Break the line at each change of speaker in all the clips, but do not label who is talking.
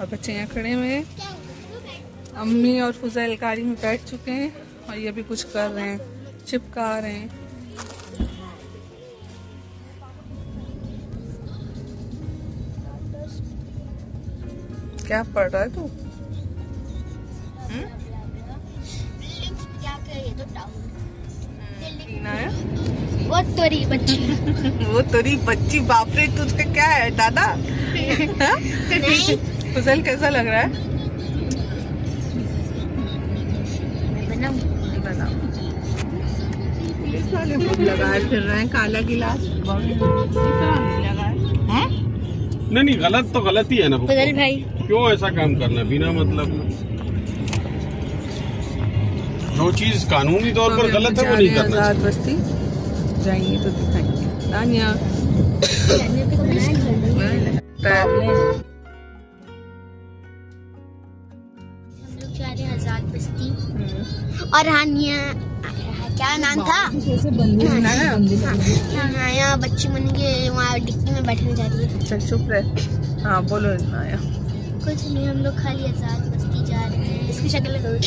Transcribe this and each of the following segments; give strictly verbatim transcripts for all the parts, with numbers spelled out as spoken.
और बच्चे यहाँ खड़े हुए हैं। अम्मी और फुजैल गाड़ी में बैठ चुके हैं और ये भी कुछ कर रहे हैं, चिपका रहे हैं। क्या पढ़ रहा है तू?
वो तोरी बच्ची
वो तोरी बच्ची, बाप रे, तुझका क्या है दादा? फुजैल कैसा लग रहा है? लगाए फिर रहे हैं काला गिलास।
नहीं नहीं, गलत तो गलत ही है ना
फुजैल भाई।
क्यों ऐसा काम करना बिना मतलब? जो चीज कानूनी तौर पर गलत है वो नहीं करना।
आजाद बस्ती जाएंगे तो दिखाएंगे। तानिया
हम लोग जा रहे हैं आजाद बस्ती और हानिया क्या नाम था? हाँ, यहाँ बच्ची बन के वहाँ डिक्की में बैठने जा रही है।
चल चुप रहे। हाँ बोलो नाया।
कुछ नहीं, हम लोग खाली आजाद बस्ती जा रहे हैं। इसकी शक्ल
नहीं करो,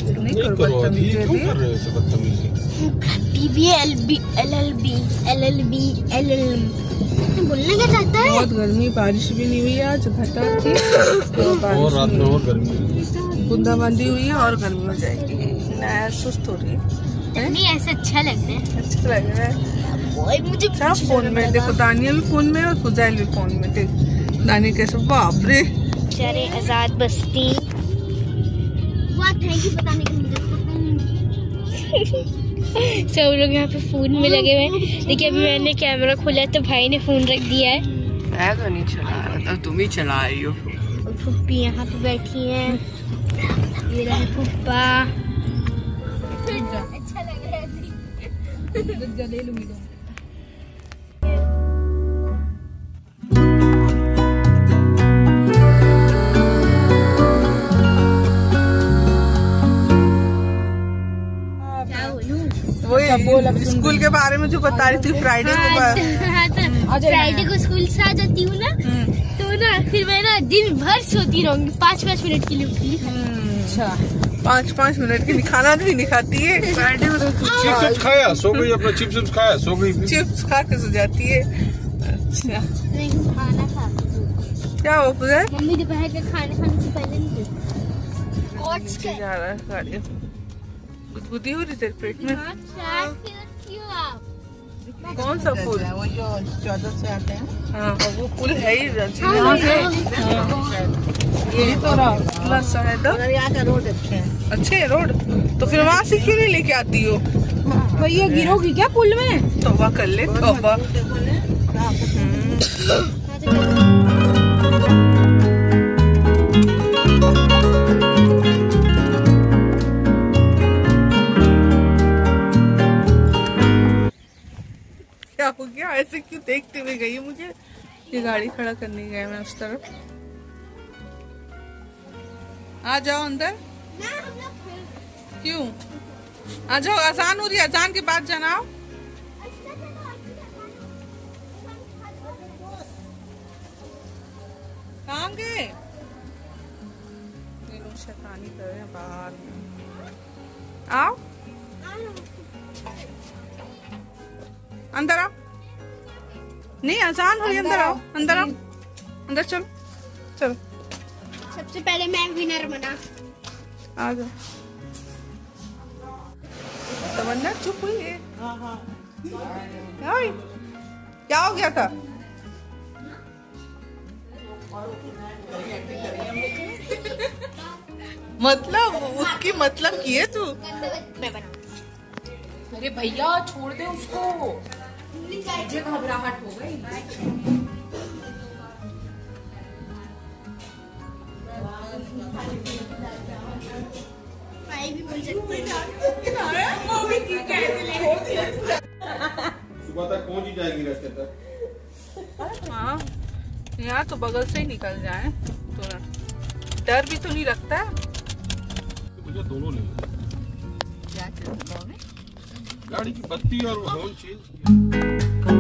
बोलने क्या चाहता है?
बहुत गर्मी, बारिश भी नहीं हुई आज, घटा थी
और रात में और गर्मी,
बूंदाबांदी हुई है और गर्मी हो जाएगी। नाया सुस्त हो रही है।
नहीं ऐसे अच्छा लग रहा है।
अच्छा लग रहा है।
मुझे
सब फोन में देखो, दानिया भी फोन में और फुजैल भी फोन में। देख दानिया कैसे, बाप रे।
चले आजाद बस्ती। थैंक यू बताने के लिए। सब लोग यहाँ पे फोन में लगे हुए हैं। देखिए अभी मैंने कैमरा खोला तो भाई ने फोन रख दिया है।
मैं तो नहीं चला रहा था, तुम ही चला रही हो।
और फुप्पी यहाँ पे बैठी है। ये रहे फुप्पा। अच्छा लग रहा है ऐसे। ले लूंगी।
स्कूल के बारे में जो बता रही थी, फ्राइडे को
फ्राइडे को स्कूल से आ जाती हूँ ना, तो ना फिर मैं ना दिन भर सोती रहूंगी, पाँच पाँच मिनट के लिए उठती।
अच्छा, पाँच पाँच मिनट की खाना भी नहीं खाती है फ्राइडे में। तो
चिप्स खाया सो गई, अपना चिप्स खाया सो गई,
चिप्स खा के सो जाती है। अच्छा
खाना खा
क्या हो फुजैल?
मम्मी दोपहर का खाना खाने से पहले नहीं देती।
जा रहा है गाड़ी, गुदगुदी हो रही तेरे पेट में। कौन सा पुल? वो जो चौदह से आते हैं। हाँ वो पुल है ही यहाँ से। ये तो रास्ता सा है तो यहाँ का रोड अच्छे हैं। अच्छे रोड तो फिर वहाँ से क्यों नहीं लेके आती हो? भैया गिरोगी क्या पुल में? तौबा कर ले तौबा। क्या हो गया? ऐसे क्यों देखते हुए गई मुझे? ये गाड़ी खड़ा करने गया मैं उस तरफ। आ जाओ अंदर। क्यों? आ जाओ, अजान हो रही है, अजान के बाद जाना। आओ कहाँ गए? ये लोग शैतानी कर रहे हैं बाहर में। आओ अंदर आओ। नहीं अजान हुई, अंदर आओ, अंदर आओ, अंदर चलो चलो।
सबसे पहले मैं विनर बना।
आ जाओ। तमन्ना चुप हुई है। हाँ हाँ। क्या हो गया था? मतलब उसकी मतलब की है तू?
मैं बना।
अरे भैया छोड़ दे उसको, मुझे घबराहट हो गई।
सुबह तक पहुंच ही जाएगी रास्ते तक।
हाँ यहाँ तो बगल से ही निकल जाए तो डर भी तो नहीं लगता।
मुझे दोनों नहीं,
क्या
गाड़ी की बत्ती और हॉर्न चेंज।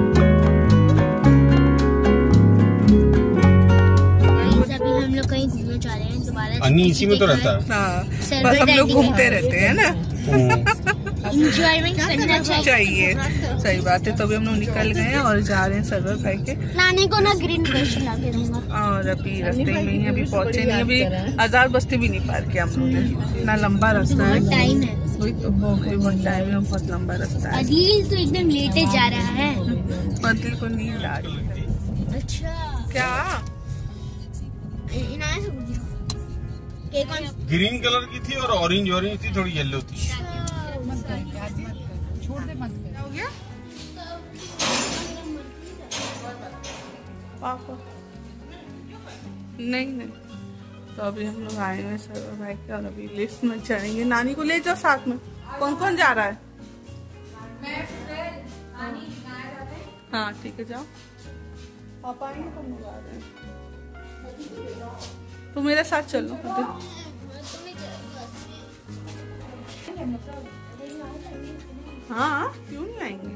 अभी हम लोग कहीं लोग जा रहे हैं दोबारा।
अन्नी इसी में तो रहता है।
हाँ, बस हम लोग घूमते रहते हैं ना।
इंजॉयमेंट करना
चाहिए। सही बात है। तो अभी हम लोग निकल गए हैं और जा रहे हैं सर्वर भाई के।
नानी को ना ग्रीन ब्रश ला के दूंगा।
और अभी रास्ते में ही अभी पहुंचे नहीं, अभी आजाद बस्ती भी नहीं पार किया हम लोग ने। इतना लंबा रास्ता है,
टाइम है
वही तो बहुत टाइम है, बहुत लंबा रास्ता है।
अदिल तो एकदम लेटे जा रहा है।
अदिल को नींद आ रही है।
अच्छा क्या
ग्रीन कलर की थी और ऑरेंज ऑरेंज थी, थोड़ी येलो थी।
छोड़ दे मत कर।
हो गया पापा? नहीं नहीं। तो अभी हम लोग आए हुए सर्वर भाई के और अभी लिफ्ट में चढ़ेंगे। नानी को ले जाओ साथ में। कौन कौन जा रहा है? हाँ ठीक है जाओ। पापा आएंगे तो हम लोग आ रहे हैं। तो मेरे साथ चलो। हाँ क्यों नहीं आएंगे?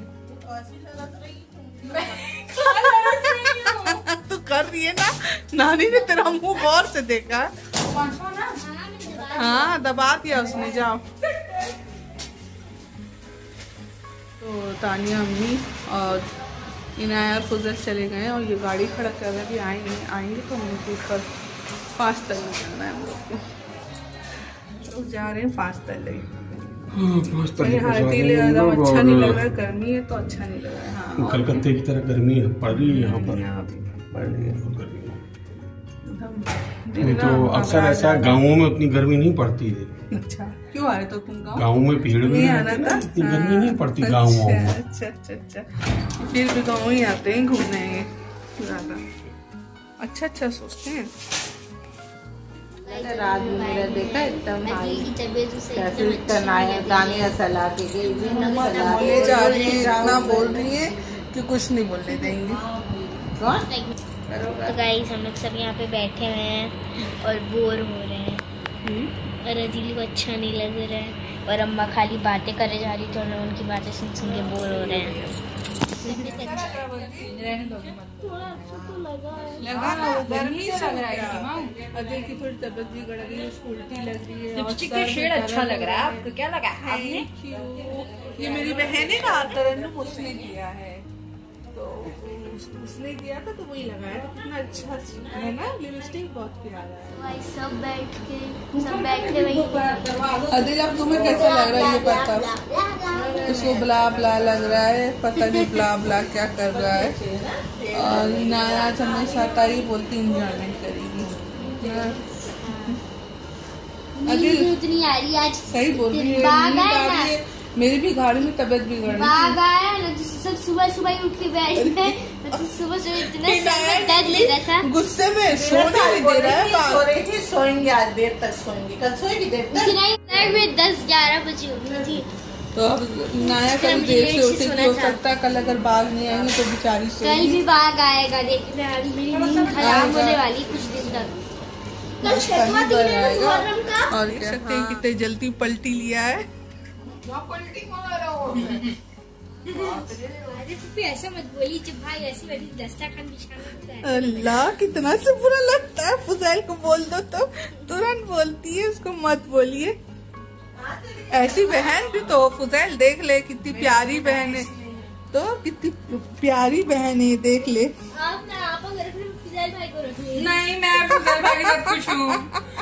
तू कर रही है ना, नानी ने तेरा मुंह गौर से देखा। हाँ दबा दिया उसने। जाओ। तो तानिया अम्मी और इनाया और फुजल चले गए और ये गाड़ी खड़ा कर रहे। अभी आएंगे आएंगे तो हम लोग ऊपर पाँच तक निकलना है हम लोग को। लोग जा रहे हैं पाँच तक। यहाँ एकदम अच्छा नहीं लग रहा है, गर्मी है तो अच्छा नहीं लग रहा है। हाँ
कलकत्ते की तरह गर्मी है, पड़ रही है यहाँ पर।
यहाँ पड़ रही है
नहीं तो अक्सर ऐसा गाँवों में उतनी गर्मी नहीं पड़ती है।
अच्छा क्यों आए तो तुम गाँव?
गाँव में पेड़ भी
आना था,
इतनी गर्मी नहीं पड़ती गाँव में।
अच्छा अच्छा अच्छा। फिर भी गाँव ही आते हैं घूमने ज्यादा। अच्छा अच्छा सोचते हैं। रात में मेरा देखा एकदम दानिया सलाह के ले जा रही है, इतना बोल रही है कि कुछ नहीं बोलने देंगे।
तो गाइस हम लोग सब यहाँ पे बैठे हुए हैं और बोर हो रहे हैं और अजीली को अच्छा नहीं लग रहा है और अम्मा खाली बातें करे जा रही थी और हम उनकी बातें सुन सुन के बोर हो रहे हैं।
लगा गर्मी से लग रहा है। अजय की थोड़ी तबीयत भी गड़ रही है, उल्टी लग रही है।
लिपस्टिक का शेड अच्छा लग रहा है आपको, क्या लगा आपने?
ये मेरी बहन है ना तरन्नुम, उसने दिया है तो उसने दिया था तो वही लगाया था। कितना अच्छा है ना, लिपस्टिक बहुत प्यारा है।
भाई सब बैठ के सब बैठे वही।
अदिल अब तुम्हें कैसा लग रहा है ये पता? उसको ब्ला ब्ला लग रहा है, पता नहीं ब्ला ब्ला क्या कर रहा है। और नाया आज हमेशा ताई बोलती इंजॉयमेंट करेगी।
अदिल उतनी आ रही आज,
सही बोल रही है। मेरी भी गाड़ी में तबीयत बिगड़ रही
है। सब सुबह सुबह उठ के बैठ गए। सुबह सुबह इतना डर ले रहा था,
गुस्से में सोने नहीं दे रहा है।
सो रही थी, सोएंगे आज देर तक सोएंगे, कल सोएगी देर तक।
में दस ग्यारह बजे उठी थी
तो अब नाया कल देर से उठेगी, हो सकता है कल अगर बाघ नहीं आएंगे तो बेचारी सोएगी।
कल भी बाघ आएगा, देखना मेरी नींद खराब होने वाली कुछ दिन तक।
और देख सकते हैं कितने जल्दी पलटी लिया है।
ऐसा मत बोली, जब भाई ऐसी वाली दस्तरखान बिछाना।
अल्लाह कितना से बुरा लगता है। फुजैल को बोल दो तो तुरंत बोलती है, उसको मत बोलिए। ऐसी बहन भी तो फुजैल देख ले, कितनी प्यारी बहन है। तो कितनी प्यारी बहन है, देख ले।
आप ना आप अगर फुजैल भाई को रख ले।
नहीं मैं फुजैल भाई के साथ खुश हूँ।